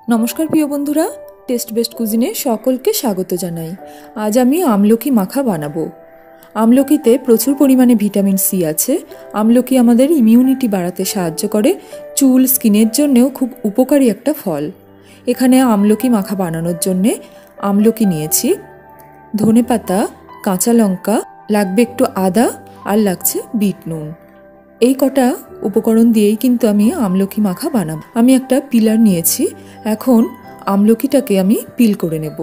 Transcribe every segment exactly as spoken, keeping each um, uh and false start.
নমস্কার প্রিয় বন্ধুরা, টেস্ট বেস্ট কুজিনে সকলকে স্বাগত জানাই। আজ আমি আমলকি মাখা বানাবো। আমলকিতে প্রচুর পরিমাণে ভিটামিন সি আছে। আমলকি আমাদের ইমিউনিটি বাড়াতে সাহায্য করে, চুল স্কিনের জন্যেও খুব উপকারী একটা ফল। এখানে আমলকি মাখা বানানোর জন্যে আমলকি নিয়েছি, ধনেপাতা, কাঁচা লঙ্কা, লাগবে একটু আদা আর লাগছে বিট নুন। এই কটা উপকরণ দিয়েই কিন্তু আমি আমলকি মাখা বানাবো। আমি একটা পিলার নিয়েছি, এখন আমলকিটাকে আমি পিল করে নেব।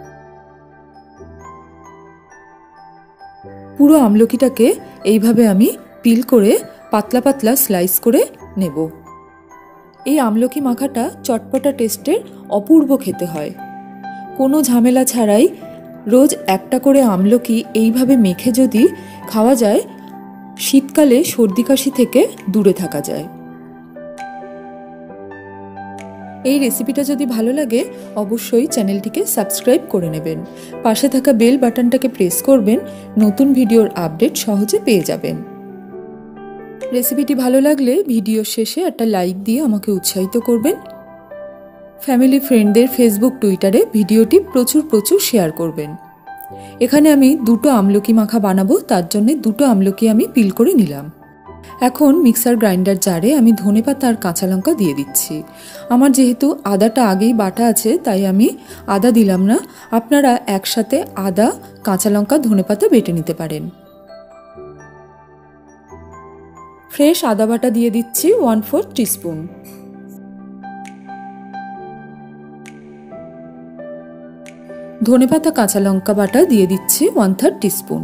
পুরো আমলকিটাকে এইভাবে আমি পিল করে পাতলা পাতলা স্লাইস করে নেব। এই আমলকি মাখাটা চটপটা টেস্টের, অপূর্ব খেতে হয়। কোনো ঝামেলা ছাড়াই রোজ একটা করে আমলকি এইভাবে মেখে যদি খাওয়া যায়, শীতকালে সর্দি কাশি থেকে দূরে থাকা যায়। এই রেসিপিটা যদি ভালো লাগে অবশ্যই চ্যানেলটিকে সাবস্ক্রাইব করে নেবেন, পাশে থাকা বেল বাটনটাকে প্রেস করবেন, নতুন ভিডিওর আপডেট সহজে পেয়ে যাবেন। রেসিপিটি ভালো লাগলে ভিডিওর শেষে একটা লাইক দিয়ে আমাকে উৎসাহিত করবেন। ফ্যামিলি ফ্রেন্ডদের ফেসবুক টুইটারে ভিডিওটি প্রচুর প্রচুর শেয়ার করবেন। এখানে আমি দুটো আমলকি মাখা বানাবো, তার জন্য দুটো আমলকি আমি পিল করে নিলাম। এখন মিক্সার গ্রাইন্ডার জারে আমি ধনেপাতা আর কাঁচা লঙ্কা দিয়ে দিচ্ছি। আমার যেহেতু আদাটা আগেই বাটা আছে তাই আমি আদা দিলাম না, আপনারা একসাথে আদা, কাঁচা লঙ্কা, ধনেপাতা বেটে নিতে পারেন। ফ্রেশ আদা বাটা দিয়ে দিচ্ছি ওয়ান ফোর্থ টিস্পুন। ধনেপাতা, কাঁচা লঙ্কা বাটা দিয়ে দিচ্ছি ওয়ান থার্ড টিস্পুন।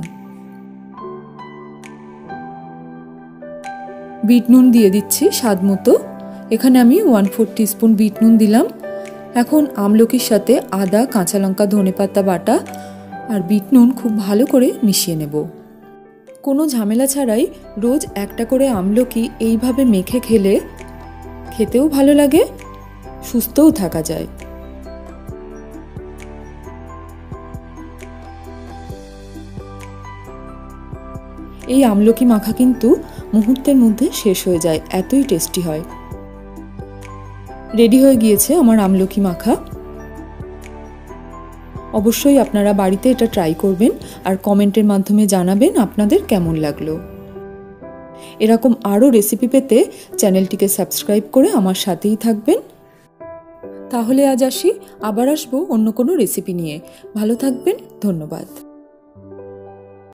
বিট নুন দিয়ে দিচ্ছি স্বাদ মতো। এখানে আমি ওয়ান ফোর টিস্পুন বিট নুন দিলাম। এখন আমলকির সাথে আদা, কাঁচা লঙ্কা, ধনেপাতা বাটা আর বিট নুন খুব ভালো করে মিশিয়ে নেব। কোনো ঝামেলা ছাড়াই রোজ একটা করে আমলকি এইভাবে মেখে খেলে খেতেও ভালো লাগে, সুস্থও থাকা যায়। এই আমলকি মাখা কিন্তু মুহূর্তের মধ্যে শেষ হয়ে যায়, এতই টেস্টি হয়। রেডি হয়ে গিয়েছে আমার আমলকি মাখা। অবশ্যই আপনারা বাড়িতে এটা ট্রাই করবেন আর কমেন্টের মাধ্যমে জানাবেন আপনাদের কেমন লাগলো। এরকম আরও রেসিপি পেতে চ্যানেলটিকে সাবস্ক্রাইব করে আমার সাথেই থাকবেন। তাহলে আজ আসি, আবার আসবো অন্য কোনো রেসিপি নিয়ে। ভালো থাকবেন, ধন্যবাদ।